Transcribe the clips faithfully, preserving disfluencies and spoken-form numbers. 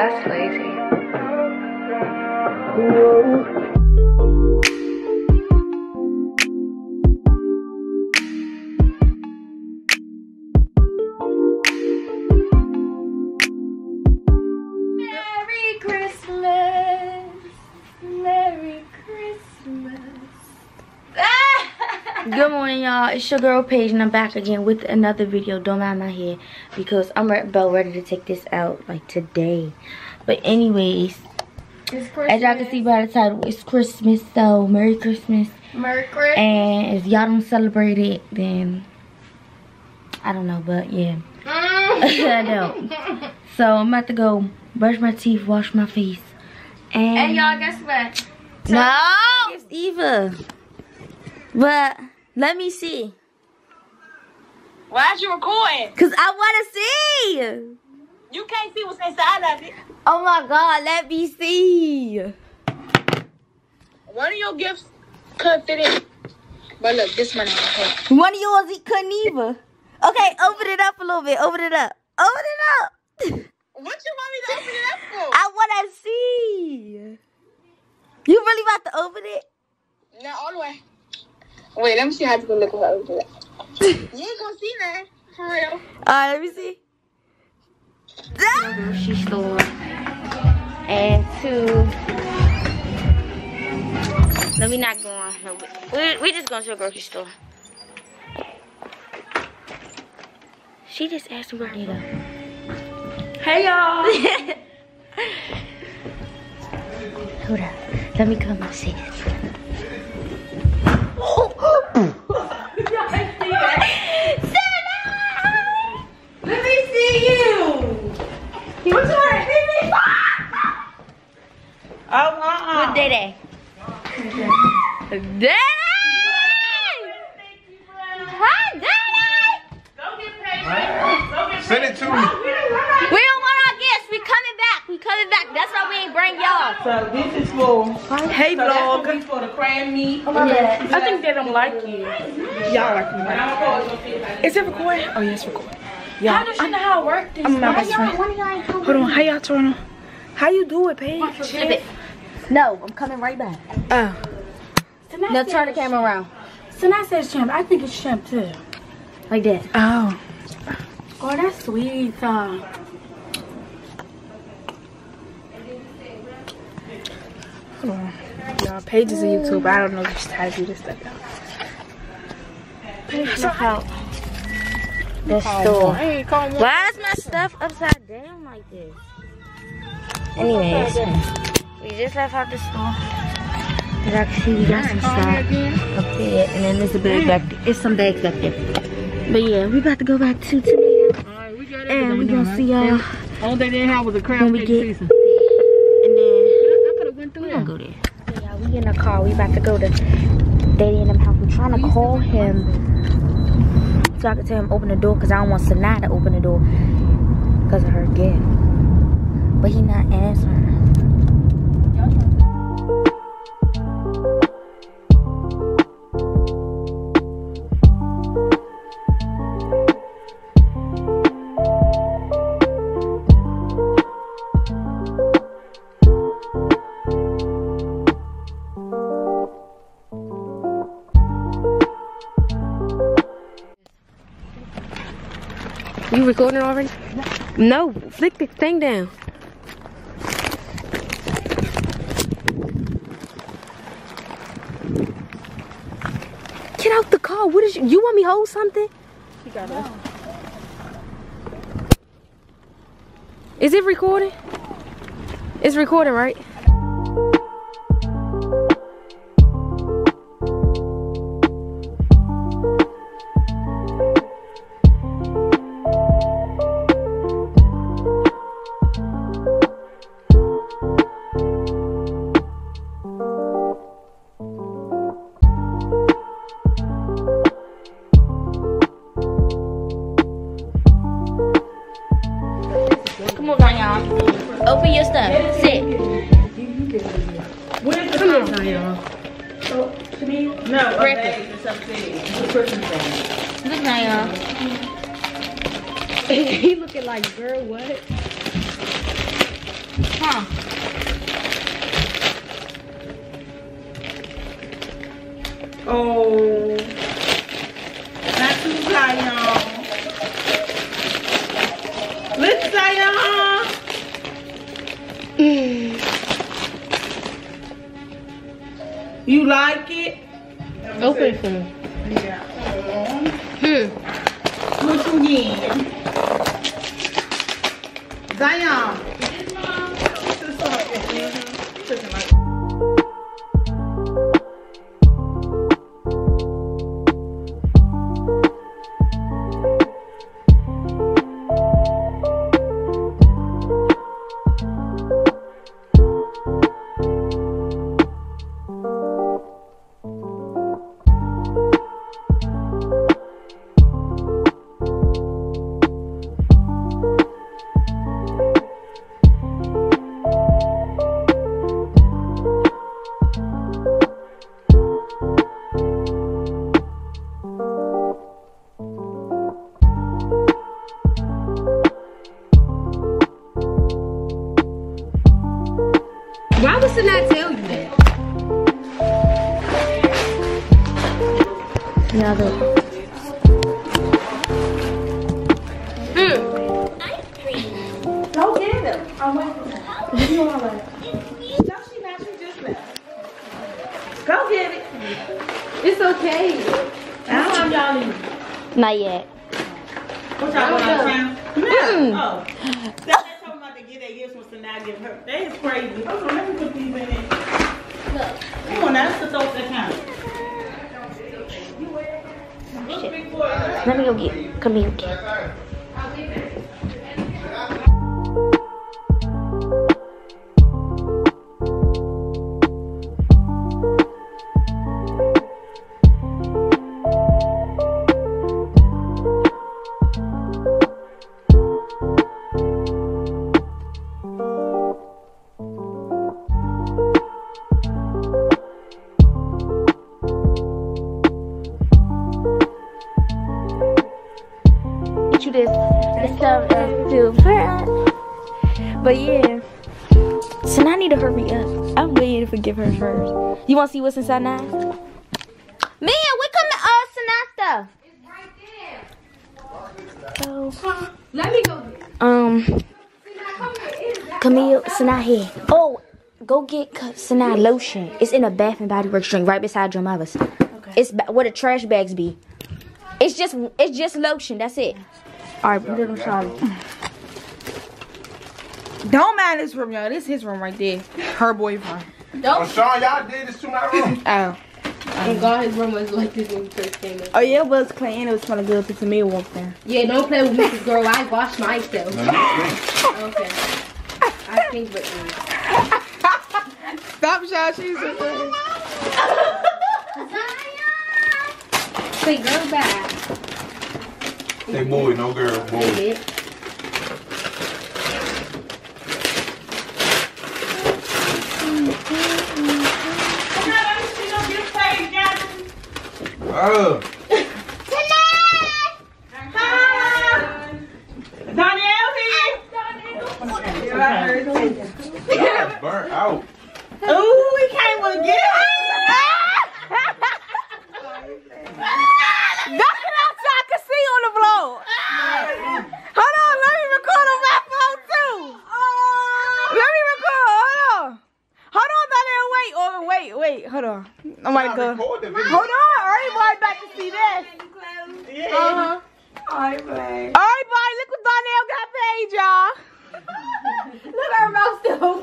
That's lazy. Merry Christmas. Merry Christmas. Good morning, y'all. It's your girl Paige, and I'm back again with another video. Don't mind my hair because I'm about ready to take this out like today. But anyways, as y'all can see by the title, it's Christmas. So Merry Christmas. Merry Christmas. And if y'all don't celebrate it, then I don't know. But yeah, I don't. So I'm about to go brush my teeth, wash my face, and, And y'all, guess what? no, it's Eva. But let me see. Why'd you recording? Cause I wanna see. You can't see what's inside of it. Oh my God, let me see. One of your gifts could fit in. But look, this one ain't okay. One of yours, he couldn't either. Okay, open it up a little bit. Open it up. Open it up. What you want me to open it up for? I wanna see. You really about to open it? Not all the way. Wait, let me see how it's gonna look when I open it. You ain't gonna see nothing. For real. Alright, let me see. Grocery store. And two. No, we not going. No, we, we just going to a grocery store. She just asked where they go. Hey, y'all. Hold up. Let me come and see this. Let me see you. What's your name? Oh, uh-uh. What Dede? Dede! Hi, Dede! Go get paid. Go get Send it to me. We don't want our guests. We coming back. We coming back. That's why we ain't bring y'all. So this is for Hey, so that's vlog. gonna be for the crab meat. Yeah. I think they don't like you. Y'all like me, right? Is it recording? Oh, yeah, it's recording. Y'all, How does she know how it works? I'm my best friend. Hold on, how y'all turn on? How you do it, Paige? Flip it. No, I'm coming right back. Oh. Now turn the camera around. So now says champ. I think it's champ too. Like that. Oh. Oh, that's sweet. Uh, Hold on. Y'all, Paige is a YouTuber. I don't know just how to do this stuff, y'all. Check out the store. Why is my stuff upside down like this? Anyways, we just left out the store. As I can see, we got some stuff up there, and then there's a bag back there. It's some bags back there. But yeah, we about to go back to today, and we gonna see y'all All they didn't have was a crab when we cake get, season. and then I could have went through we there. gonna go there. So yeah, we in the car. We about to go to Daddy and them house. We're trying to call him so I can tell him open the door, because I don't want Sanaa to open the door because of her gift. But he not answering. You recording already? No, flick the thing down. Get out the car. What is you? You want me to hold something? She got us. Is it recording? It's recording, right? Come on, y'all. Open your stuff. Sit. Where's the Come on, y'all? No, Breakfast. it's upstairs. It's a Christmas thing. Look now, y'all. He looking like, girl, what? Huh? Oh, not too Zion. Let's Zion. You like it? Open for me. Yeah. Hmm. What you need? Zion. Why would Sanaa tell you that? Yeah, the Mm. Go get him. I'm waiting for him. You all right? No, she not. She just left. Go get it. It's okay. What time y'all leaving? not yet. What y'all going out of town? No. Oh. That's talking about to get their gifts when Sanaa give her. That is crazy. Hold on, let me put these in there. Look. Come on now, let's just open the account. Let me go get. Come here. Get. You this this stuff uh, super. But yeah, so now I need to hurry up. I'm waiting to forgive her first. You want to see what's inside now? Mia, we come to uh Sanaa stuff. It's right there. So, Let me go. um, Camille, Sanaa here. Oh, go get Sanaa lotion. It's in a Bath and Body Works drink right beside your mother's. Okay. It's where the trash bags be. It's just it's just lotion. That's it. All right, put it on Charlie. Don't mind this room, y'all. This is his room right there. Her boyfriend. Oh, Sean, y'all did this to my room. Oh. And God, his room was like this when we first came in. Oh, yeah, it was clean. It was smelling good to me walked in. Yeah, don't play with me, 'cause girl. I wash myself. No, you stink. Okay. I think, but um, Stop, y'all. She's so funny. say girl back. Say boy, no girl, boy. Bitch. Oh. Danielle here. Y'all burnt out. Ooh, we came with a gift. Knock it out so I can see on the vlog. Hold on, let me record on my phone too. Let me record, hold on. Hold on, Danielle, wait, oh, wait, wait, hold on. I'm about to go. Record the video. Hold on, everybody about to see this. Yeah. Uh-huh. Alright, bye. Look what Danielle got paid, y'all. Look at her mouth still.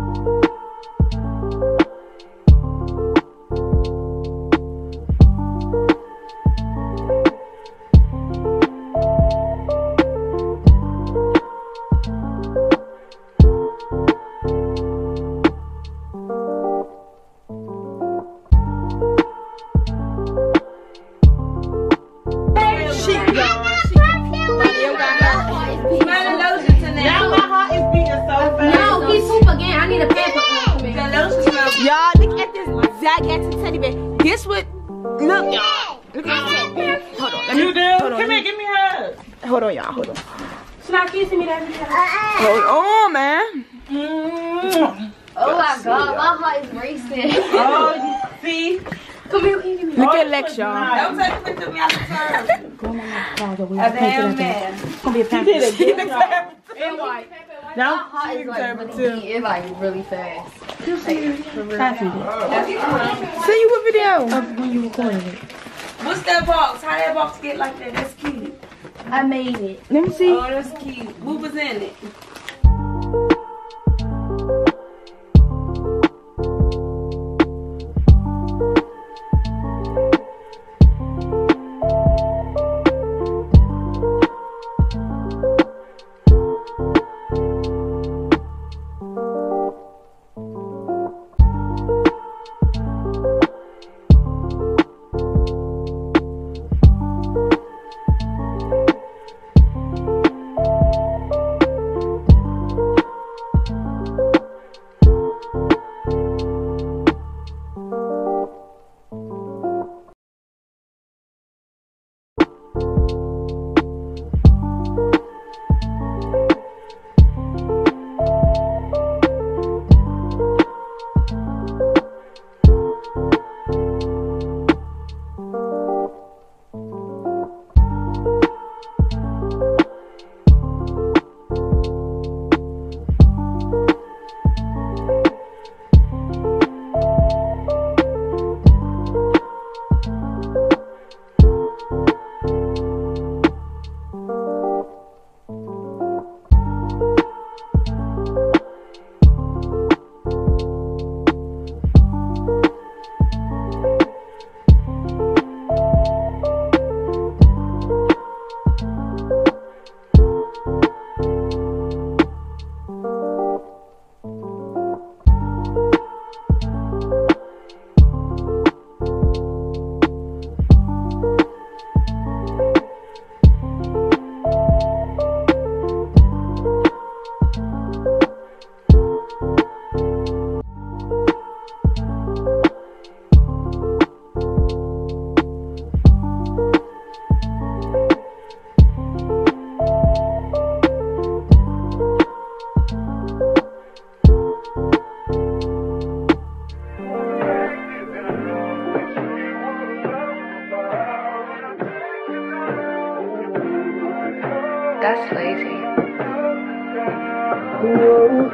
Y'all, look at this gigantic teddy bear. This would look, y'all. Look at this. Hold on. Let me, You do? hold on. Come here, give me a hug. Hold on, y'all. Hold on. She's not kissing me that video. Hold on, man. Mm. Oh my god, my heart is racing. Oh, you see? Come here, come here. Look at Lex, y'all. Don't take a picture of me out the turn. A damn man. It's gonna be a You did a good job. And white. My Don't heart is like turn really too. beat. It's like really fast. Send you a video. When you recorded it. What's that box? How that box get like that? That's cute. I made it. Let me see. Oh, that's cute. What was in it? That's lazy. Whoa.